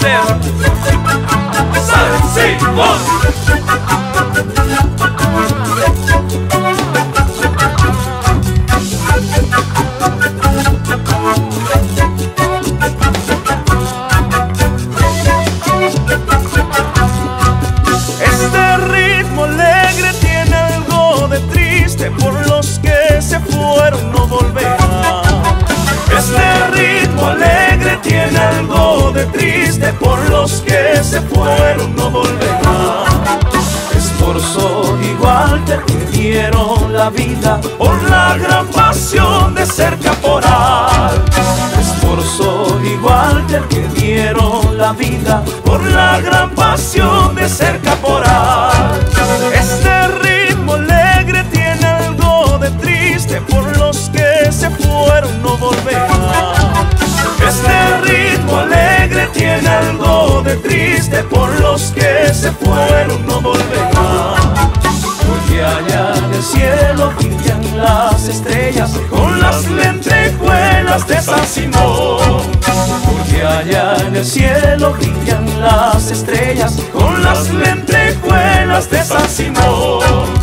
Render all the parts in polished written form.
hacer San Simón. Este ritmo alegre tiene algo de triste, por los que se fueron no volverán. Este ritmo alegre tiene algo de triste, por los que se fueron no volverán. Esforzó igual que dieron la vida por la gran pasión de ser caporal. Esforzó igual que dieron la vida por la gran pasión de ser caporal. Este ritmo alegre tiene algo de triste, por los que se fueron no volverán. Este ritmo alegre tiene algo de triste, por los que se fueron no volverán. Porque allá en el cielo brillan las estrellas con las lentejuelas de San Simón. Porque allá en el cielo brillan las estrellas con las lentejuelas de San Simón.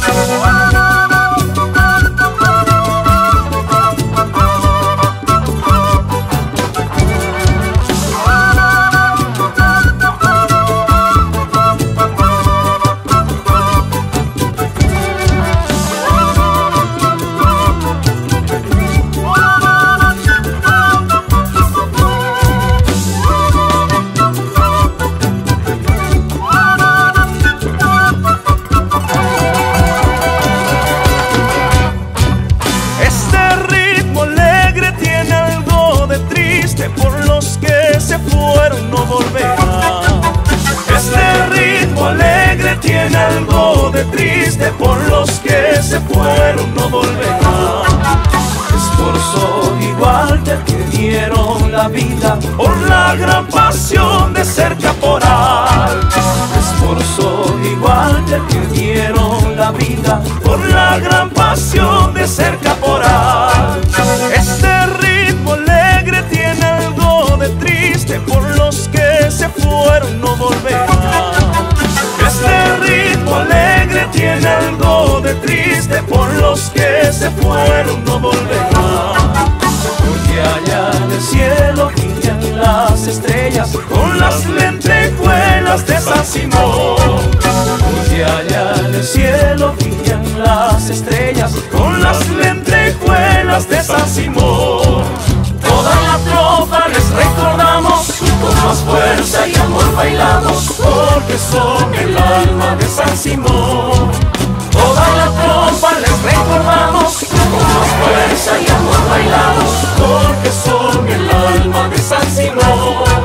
Por los que se fueron no volverán. Este ritmo alegre tiene algo de triste, por los que se fueron no volverán. Esforzó igual que dieron la vida por la gran pasión de ser caporal. Esforzó igual que dieron la vida por la gran pasión de ser caporal. Este ritmo alegre tiene algo de triste, por los que se fueron no volverán. Este ritmo alegre tiene algo de triste, por los que se fueron no volverán. Porque allá en el cielo brillan las estrellas con las lentejuelas de San Simón. Porque allá en el cielo brillan las estrellas con las lentejuelas de San Simón. Toda la tropa les recordamos, con más fuerza y amor bailamos, porque son el alma de San Simón. Toda la tropa les recordamos, con más fuerza y amor bailamos, porque son el alma de San Simón.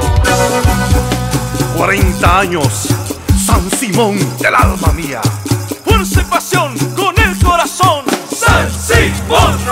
40 años, San Simón del alma mía. Fuerza y pasión con el corazón, San Simón.